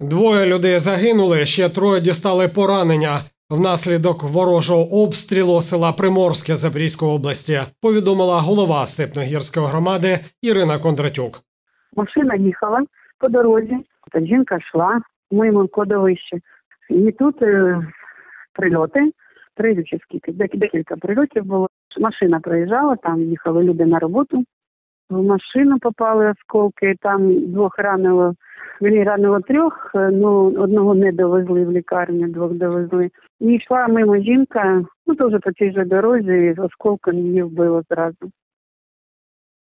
2 людей загинули, ще 3 дістали поранення внаслідок ворожого обстрілу села Приморське Запорізької області, повідомила голова Степногірської громади Ірина Кондратюк. Машина їхала по дорозі, жінка йшла в моєму кладовищі. І тут прильоти, 3 чи скільки, декілька прильотів було. Машина проїжджала, там їхали люди на роботу. В машину попали осколки, там 2 ранило. Ранило 3, ну, 1 не довезли в лікарню, 2 довезли. І йшла мимо жінка, теж по цій же дорозі, осколком її вбило зразу.